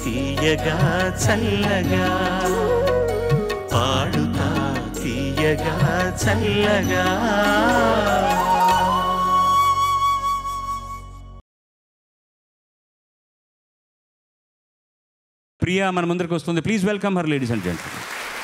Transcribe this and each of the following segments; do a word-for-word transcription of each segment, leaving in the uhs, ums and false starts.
తీయగా చల్లగా పాడుతా తీయగా చల్లగా. ప్రియా మన ముందరికి వస్తుంది. Please welcome her ladies and gents.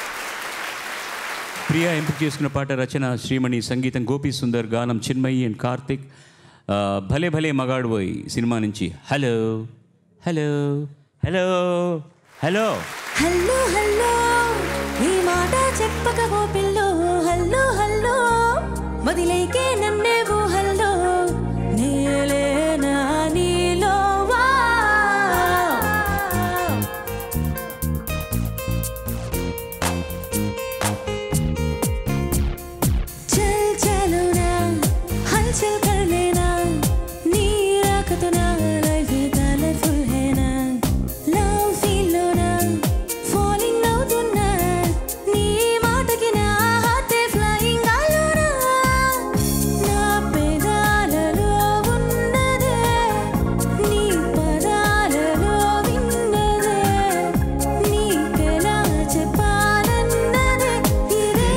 Priya ఎంపిక చేసుకున్న పాట రచన శ్రీమణి, సంగీతం గోపీ సుందర్, గానం చిన్మయి అండ్ కార్తిక్. భలే భలే మగాడు పోయి సినిమా నుంచి. Hello hello hello hello hello hello ఈ మాట చెప్పక ఓ పిల్లో. హలో హలో వదిలేకే నన్నేవో హల్లో నేలేనా నీలో వా. చల్ చలో నా హల్చల్ కర్ లేనా నీ రాకతో నా లైఫ్ కలర్ఫుల్ హై నా. లవ్ ఫీల్ లో నా ఫాలింగ్ అవుతున్నా నీ మాటకి నా హార్ట్ ఫ్లయింగ్ ఆలోనా. నా పెదాలలో ఉన్నదే నీ పదాలలో విన్నదే నీకెలా చెప్పాలన్నదే ఇదే.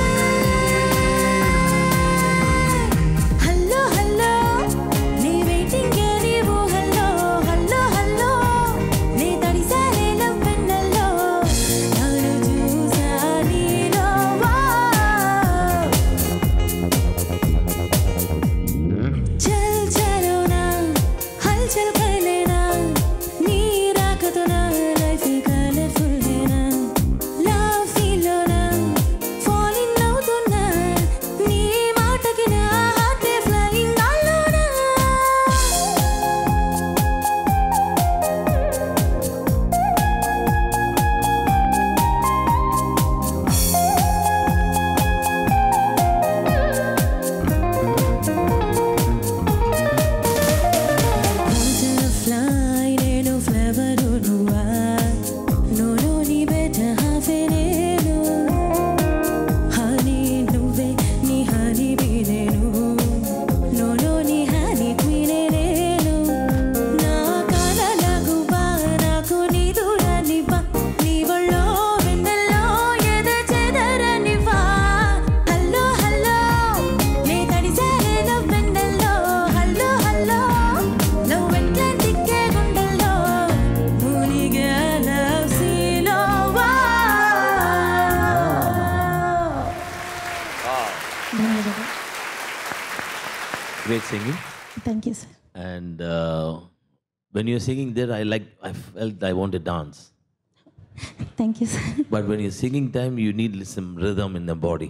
హలో హలో నీ వెయిటింగ్ నీవు. హలో హలో హలో నీ తడిసారే లవ్ పెన్నెల్లో నన్ను చూసా నీలో వా. చల్ చలో నా హల్చల్ కర్ లేనా నీ రాకతో నా లైఫ్ కలర్ఫుల్ హై నా. లవ్ ఫీల్ లో నా ఫాలింగ్ అవుతున్నా నీ మాటకి నా హార్ట్ ఫ్లయింగ్ ఆలోనా. Butterfly నేను ఫ్లవర్ నువ్వా నోలో నీ బెటర్ హాఫ్ నేను. హనీ నువ్వే నీ హనీ బీ నేను నోలో నీ హనీ క్వీనే నేను. నా కలలకు బా నాకు నీ దూరాన్ని బా నీ ఒళ్ళో వెన్నెల్లో ఎద చెదరని వా. హలో హలో నీ తడిసారే లవ్ వెన్నెల్లో. హలో హలో లవ్ అట్లాంటిక్ గుండెల్లో మునిగే లవ్ సీలో వా. Great singing. Thank you, sir. And uh, when you're singing there, I like, I felt I want to dance. Thank you, sir. But when you're singing time, you need some rhythm in the body.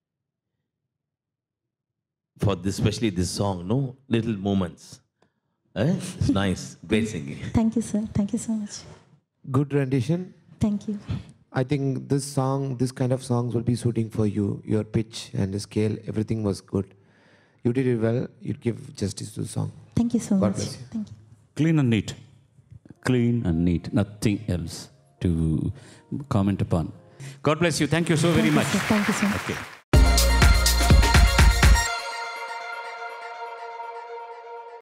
For this, especially this song, no? Little moments. Eh? It's nice. Great singing. Thank you, sir. Thank you so much. Good rendition. Thank you. I think this song, this kind of songs will be suiting for you. Your pitch and the scale, everything was good. You did it well. You give justice to the song. Thank you so God much. bless you. Thank you. Clean and neat. Clean and neat. Nothing else to comment upon. God bless you. Thank you so very Thank you, much. sir. Thank you so much. Okay.